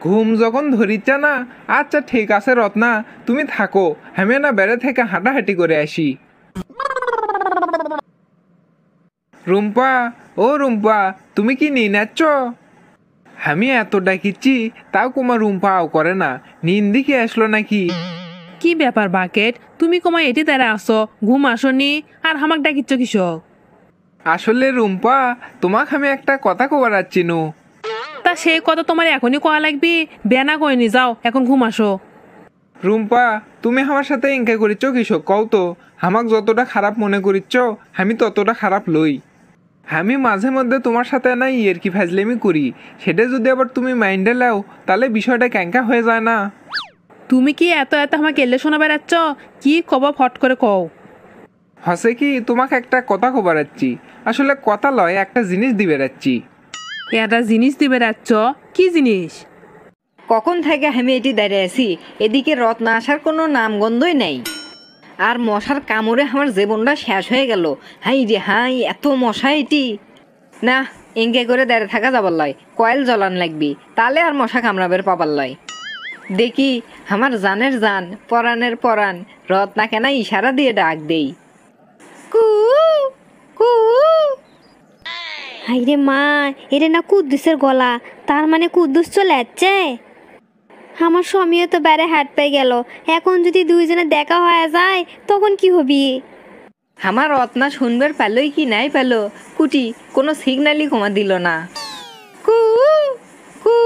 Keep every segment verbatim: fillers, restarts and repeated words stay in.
ঘুম যখন ধরিচ্ছে না, আচ্ছা ঠিক আছে রত্না, তুমি থাকো, আমি না বেড়ে থেকে হাঁটাহাঁটি করে আসি। রুম্পা, ও রুম্পা, তুমি কি নিয়ে নাচ্ছ? আমি এত ডাকিচ্ছি তাও কুমার রুম্পা আও করে না, নিন্দি কি আসলো নাকি? কি ব্যাপার বাকেট, তুমি কমায় এটি তারা আসো, ঘুম আসনি আর হামাক ডাকিচ্ছ কৃষক? আসলে রুম্পা, তোমাকে আমি একটা কথা কবার যাচ্ছি নু। তা সেই কথা তোমার এখনই কয়া লাগবে? বেনা কইনি, যাও এখন ঘুম আসো। রুম্পা, তুমি আমার সাথে ইনকা করিচ্ছ কৃষক কও তো, আমাক যতটা খারাপ মনে করিচ্ছ আমি ততটা খারাপ লই। আমি মাঝে মধ্যে তোমার সাথে না ইয়ের কি ফাজলেমি করি, সেটা যদি আবার তুমি মাইন্ডে লাও তাহলে বিষয়টা ক্যাঙ্কা হয়ে যায় না? তুমি কি এত এত আমাকে এলে শোনা বেড়াচ্ছ? কি কব ফট করে কও। হসে কি, তোমাকে একটা কথা কবার যাচ্ছি, আসলে কথা লয় একটা জিনিস দিবে যাচ্ছি। একটা জিনিস দিবে যাচ্ছ? কি জিনিস? কখন থেকে আমি এটি দাঁড়িয়ে আছি, এদিকে রত্না আসার কোনো নামগন্ধই নেই, আর মশার কামড়ে আমার জীবনটা শেষ হয়ে গেল। হাই রে হাই, এত মশা এটি! না, এঙ্গে করে দাঁড়িয়ে থাকা যাবার লয়, কয়েল জ্বলান লাগবি, তাহলে আর মশা কামড়াবের পাবার লয়। দেখি আমার জানের জান, পরাণের পরাণ রত্না কেনা ইশারা দিয়ে ডাক দেই, কু কু। হাই রে মা, এটা না কুদ্দুসের গলা, তার মানে কুদ্দুস চলে যাচ্ছে। আমার স্বামীও তো বাইরে হাট পেয়ে গেল, এখন যদি দুইজনে দেখা হয়ে যায় তখন কি হবি? আমার রত্না শুনবার পেলই কি নাই পেল, কুটি কোনো সিগন্যালই কমা দিল না। কু কু।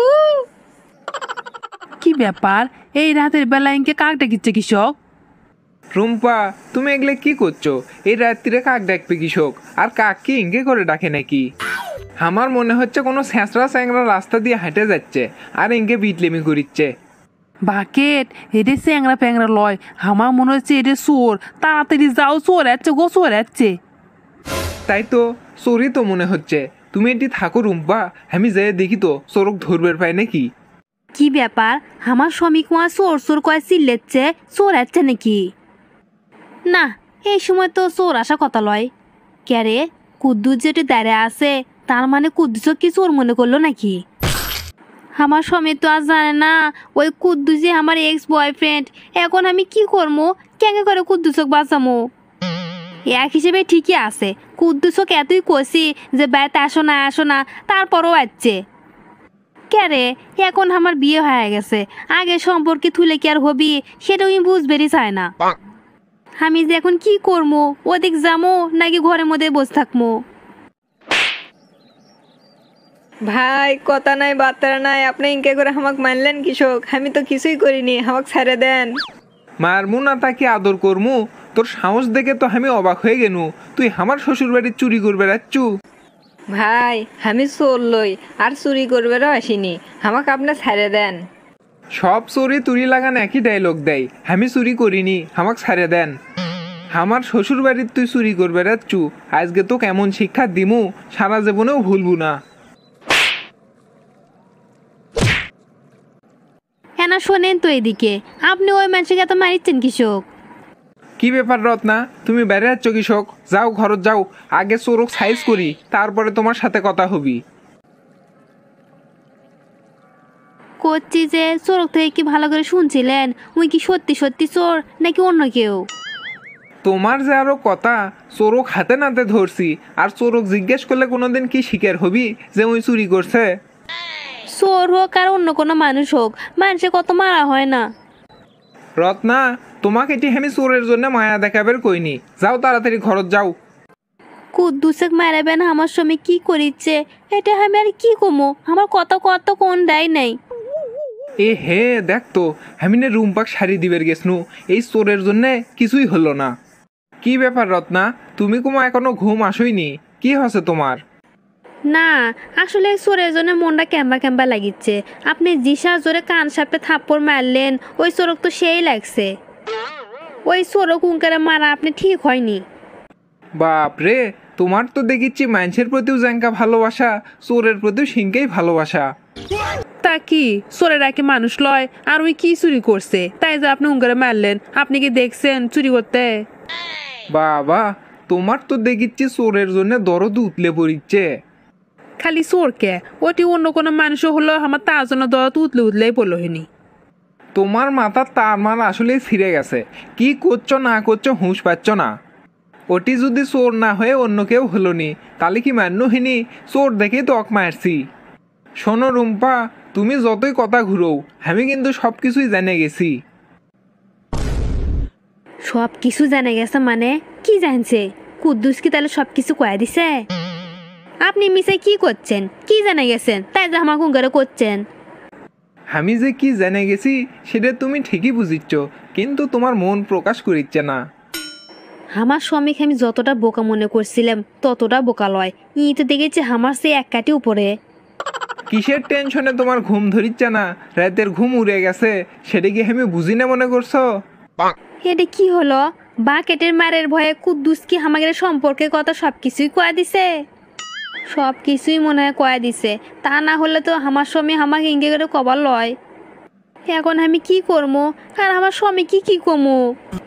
কি ব্যাপার, এই রাতের বেলা ইনকে কাক ডাকিচ্ছে কৃষক? রুম্পা, তুমি এগুলো কি করছো? এই রাত্রিরে কাক ডাকবে কৃষক, আর কাক কি ইঙ্গে করে ডাকে নাকি? আমার মনে হচ্ছে কোনো স্যাঁচড়া স্যাংরা রাস্তা দিয়ে হেঁটে যাচ্ছে আর ইঙ্গে বিটলেমি করিচ্ছে। বাকেট, এটা স্যাংরা প্যাংরা লয়, আমার মনে হচ্ছে এটা চোর। তাড়াতাড়ি যাও, চোর যাচ্ছে গো, চোর যাচ্ছে। তাই তো, চোরই তো মনে হচ্ছে। তুমি এটি থাকো রুম্পা, আমি যাই দেখি তো চোরক ধরবে পাই নাকি। কি ব্যাপার, আমার স্বামী কুয়া চোর চোর কয়ে চিল্লেচ্ছে, চোর যাচ্ছে নাকি? না, এই সময় তো চোর আসা কথা লয়। ক্যারে, কুদ্দুস যেটি দাঁড়িয়ে আছে, তার মানে কুদ্দুসও কি চোর মনে করলো নাকি? আমার স্বামী তো আর জানে না ওই কুদ্দুসই আমার এক্স বয়ফ্রেন্ড। এখন আমি কি করবো, কেঙ্গে করে কুদ্দুসক বাঁচামো? এক হিসেবে ঠিকই আছে, কুদ্দুসক এতই কষি যে বেড়াতে আসো না আসো না, তারপরও আসছে। ক্যারে, এখন আমার বিয়ে হয়ে গেছে, আগে সম্পর্কে থুলে কি আর হবি সেটা আমি বুঝবেরই চায় না। আমি যে এখন কি করবো, ওদিক যাবো নাকি ঘরের মধ্যে বসে থাকবো? ভাই, কথা নাই বার্তা নাই, আপনি ইনকে করে আমাকে মানলেন কৃষক, আমি তো কিছুই করিনি, আমাকে ছেড়ে দেন। মারমু না তাকে আদর করমু? তোর সাহস দেখে তো আমি অবাক হয়ে গেনু, তুই আমার শ্বশুর বাড়ি চুরি করবে যাচ্ছু? ভাই, আমি চোর লই আর চুরি করবেরও আসিনি, আমাকে আপনি ছেড়ে দেন। সব চোরে তুরি লাগান একই ডায়লগ দেয়, আমি চুরি করিনি, আমাকে ছেড়ে দেন। আমার শ্বশুর বাড়ির তুই চুরি করবে যাচ্ছু, আজকে তো কেমন শিক্ষা দিমু সারা জীবনেও ভুলবো না। হ্যাঁ না, শোনেন তো এদিকে, আপনি ওই মানুষকে এত মারিচ্ছেন কৃষক? কি ব্যাপার রত্না, তুমি বেড়ে যাচ্ছ কৃষক? যাও ঘরত যাও, আগে চোরক সাইজ করি, তারপরে তোমার সাথে কথা হবি। করছি যে চোরক থেকে কি ভালো করে শুনছিলেন? উই কি সত্যি সত্যি চোর নাকি অন্য কেউ? তোমার যে আরো কথা, চোরক হাতে নাতে ধরছি, আর চোরক জিজ্ঞেস করলে কোনোদিন কি স্বীকার হবি যে ওই চুরি করছে? চোর হোক আর অন্য কোনো মানুষ হোক, মানুষে কত মারা হয় না। রত্না, তোমাকে এটি আমি চোরের জন্য মায়া দেখাবের কইনি, যাও তাড়াতাড়ি ঘরত যাও। কুদ্দুসেক মারাবেন আমার স্বামী কি করিচ্ছে, এটা আমি আর কি কমো, আমার কত কত কোন দেয় নাই। এ হে, দেখ তো, আমি না রুম্পাক শাড়ি দিবের গেছনু, এই চোরের জন্য কিছুই হলো না। কি ব্যাপার রত্না, তুমি কুমা এখনো ঘুম আসইনি? কি হচ্ছে তোমার? না, আসলে চোরের জন্য মনটা ক্যাম্বা ক্যাম্বা লাগিচ্ছে। আপনি জিসা জোরে কান সাপে থাপ্পড় মারলেন, ওই চোরক তো সেই লাগছে। ওই চোরক উঙ্কারে মারা আপনি ঠিক হয়নি। বাপ রে, তোমার তো দেখিচ্ছি মানুষের প্রতিও জ্যাঙ্কা ভালোবাসা, চোরের প্রতিও সিংকেই ভালোবাসা। তা কি চোরেরা কি মানুষ লয়? আর ওই কি চুরি করছে তাই যে আপনি উঙ্গারে মারলেন? আপনি কি দেখছেন চুরি করতে? বাবা, তোমার তো দেখিচ্ছি চোরের জন্য দরদ উতলে পড়িচ্ছে। খালি চোরকে ওটি অন্য কোনো মানুষ হলো আমার তার জন্য দত উতলে উতলেই পড়লো হয়নি। তোমার মাথার তার মার আসলে ছিঁড়ে গেছে, কি করছো না করছো হুঁশ পাচ্ছ না। ওটি যদি চোর না হয়ে অন্য কেউ হলো নি তাহলে কি মান্য হিনি, চোর দেখেই তো অক মারছি। শোনো রুম্পা, তুমি যতই কথা ঘুরো আমি কিন্তু সব কিছুই জেনে গেছি। সব কিছু জানা গেছে মানে কি জানছে? কুদ্দুস কি তাহলে সব কিছু কয়া দিছে? আপনি মিশে কি করছেন? কি জানা গেছেন তাই যে আমার কুঙ্গারে করছেন? আমি যে কি জেনে গেছি সেটা তুমি ঠিকই বুঝিচ্ছ, কিন্তু তোমার মন প্রকাশ করিচ্ছে না। আমার স্বামীকে আমি যতটা বোকা মনে করছিলাম ততটা বোকা লয়। ই তো দেখেছি আমার সে এক কাটি উপরে। কিসের টেনশনে তোমার ঘুম ধরিচ্ছে না, রাতের ঘুম উড়ে গেছে সেটা কি আমি বুঝি না মনে করছো? এটা কি হলো? বাকেটের মারের ভয়ে কুদ্দুস কি আমাদের সম্পর্কের কথা সব কিছুই কয়া দিছে? সব কিছুই মনে হয় কয়া দিছে, তা না হলে তো আমার স্বামী আমাকে ইঙ্গে করে কবার লয়। এখন আমি কি করবো আর আমার স্বামী কি কি কমু?